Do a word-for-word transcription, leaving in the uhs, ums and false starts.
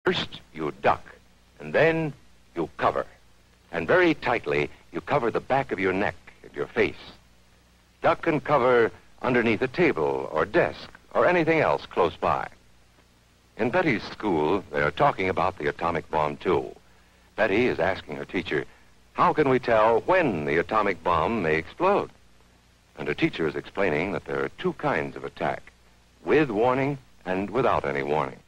First, you duck, and then you cover. And very tightly, you cover the back of your neck and your face. Duck and cover underneath a table or desk or anything else close by. In Betty's school, they're talking about the atomic bomb, too. Betty is asking her teacher, how can we tell when the atomic bomb may explode? And her teacher is explaining that there are two kinds of attack, with warning and without any warning.